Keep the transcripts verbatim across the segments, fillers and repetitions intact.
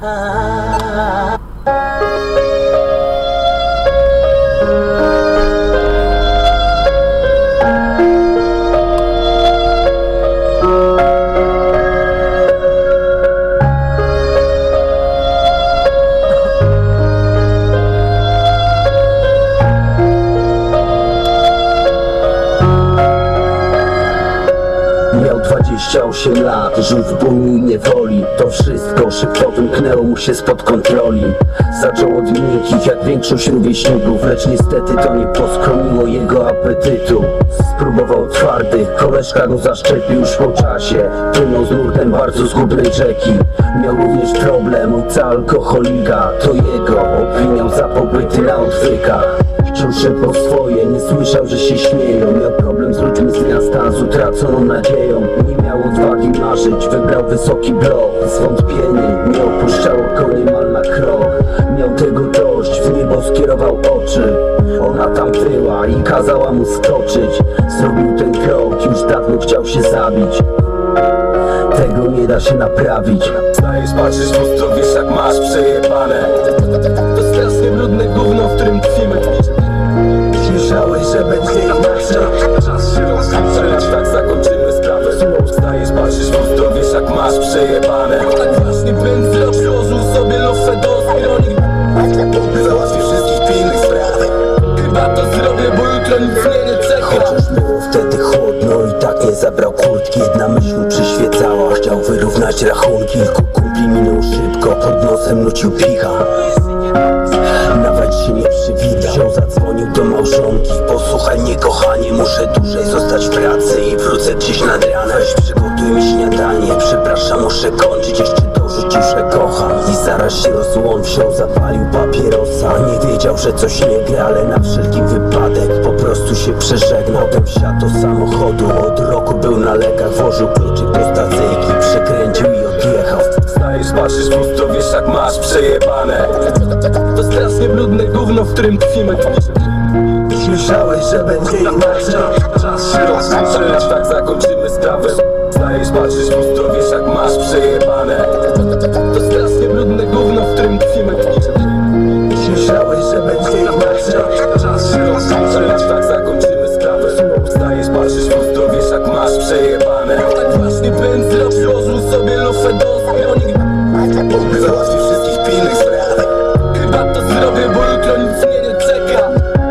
Miał dwadzieścia osiem lat, żył w bólu i niewoli. To wszystko szybko wymknęło mu się spod kontroli. Zaczął od miękkich jak większość rówieśników, lecz niestety to nie poskromiło jego apetytu. Spróbował twardych, koleżka go zaszczepił już po czasie. Płynął z nurtem bardzo zgubnej rzeki. Miał również problem, ojca alkoholika. To jego obwiniał za pobyty na odwykach. Wciąż szeptał swoje, nie słyszał, że się śmieją. Miał problem z ludźmi z miasta, z utraconą nadzieją. Nie miał odwagi marzyć, wybrał wysoki blok. Zwątpienie nie opuszczało go niemal na krok. Miał tego dość, w niebo skierował oczy. Ona tam była i kazała mu skoczyć. Zrobił ten krok, już dawno chciał się zabić. Tego nie da się naprawić. Stajesz, patrzysz w lustro, wiesz jak masz przejebane. To strasznie brudne gówno, w którym tkwimy. Myślałeś, że będzie inaczej. Czas się rozkończyć, tak zakończymy sprawę. Stajesz, patrzysz w lustro, wiesz jak masz przejebane. Tak właśnie bym zrobił, złożył sobie lufę do skronik. Załatwię wszystkich pilnych spraw. Chyba to zrobię, bo jutro nic mnie nie czeka. Chociaż było wtedy chłodno i tak nie zabrał kurtki. Jedna myśl mu przyświecała, chciał wyrównać rachunki. Kilku kumpli minął szybko, pod nosem nucił picha. Nawet się nie przywitał, wziął, zadzwonił do małżonki. Posłuchaj mnie kochanie, muszę dłużej zostać w pracy i wrócę gdzieś nad ranem. Weź przygotuj mi śniadanie, przepraszam, muszę kończyć. Jeszcze dorzucił, że kocham i zaraz się rozłączył. Zapalił papierosa, nie wiedział, że coś nie gra, ale na wszelki wypadek po prostu się przeżegnał. Potem wsiadł do samochodu, od roku był na lekach. Włożył kluczyk do stacyjki, przekręcił i odjechał. Stajesz, patrzysz w lustro, wiesz jak masz przejebane. To strasznie brudne gówno, w którym tkwimy. Myślałeś, że będzie inaczej. Czas się rozkończyć, tak zakończymy sprawę. Stajesz, patrzysz w lustro, wiesz jak masz przejebane. To strasznie brudne gówno, w którym tkwimy. Myślałeś, że będzie inaczej. Czas się rozkończyć, tak zakończymy sprawę. Stajesz, patrzysz w lustro, wiesz jak masz przejebane. Tak właśnie bym zrobił, złożył sobie lufę do skronik. Załatwię wszystkich pilnych spraw. Chyba to zrobię, bo jutro nic mnie nie czeka.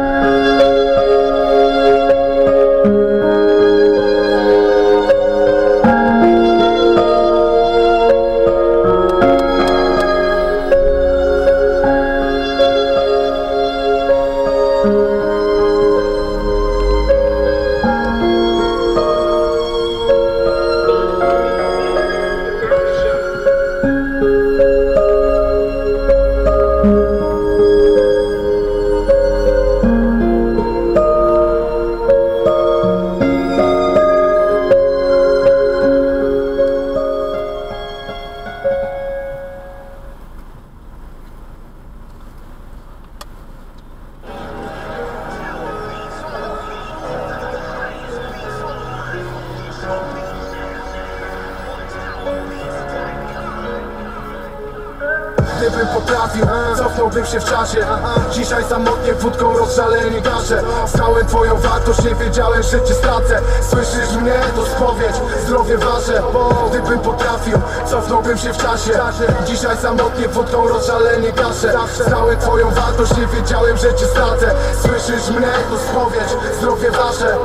Gdybym potrafił, cofnąłbym się w czasie. Dzisiaj samotnie wódką rozżalenie gaszę. Znałem twoją wartość, nie wiedziałem, że cię stracę. Słyszysz mnie? To spowiedź, zdrowie wasze. Gdybym potrafił, cofnąłbym się w czasie. Dzisiaj samotnie wódką rozżalenie gaszę. Znałem twoją wartość, nie wiedziałem, że cię stracę. Słyszysz mnie? To spowiedź, zdrowie wasze.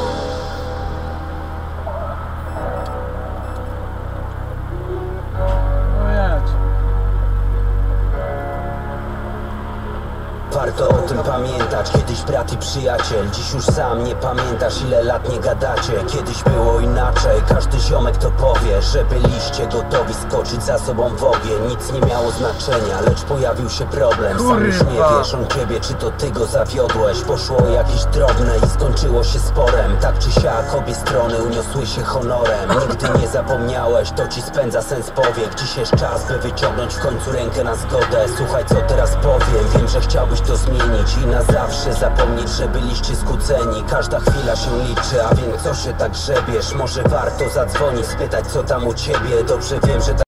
Warto o tym pamiętać, kiedyś brat i przyjaciel. Dziś już sam nie pamiętasz, ile lat nie gadacie. Kiedyś było inaczej, każdy ziomek to powie, że byliście gotowi skoczyć za sobą w ogień. Nic nie miało znaczenia, lecz pojawił się problem. Sam już nie wiesz, on ciebie, czy to ty go zawiodłeś. Poszło jakieś drobne i skończyło się sporem. Tak czy siak, obie strony uniosły się honorem. Nigdy nie zapomniałeś, to ci spędza sens powiek. Dziś jest czas, by wyciągnąć w końcu rękę na zgodę. Słuchaj, co teraz powiem, wiem, że chciałbyś to zmienić i na zawsze zapomnieć, że byliście skłóceni. Każda chwila się liczy, a więc co się tak grzebiesz? Może warto zadzwonić, spytać, co tam u ciebie. Dobrze wiem, że